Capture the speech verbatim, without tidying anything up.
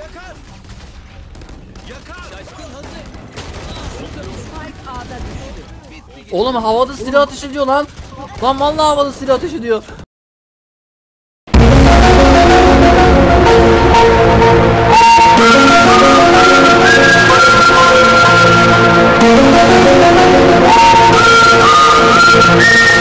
Yakar. Yakar. Şaşkın hazır. Spike A'da düştü. Oğlum havada silah ateş ediyor lan. Lan vallahi havada silah ateş ediyor.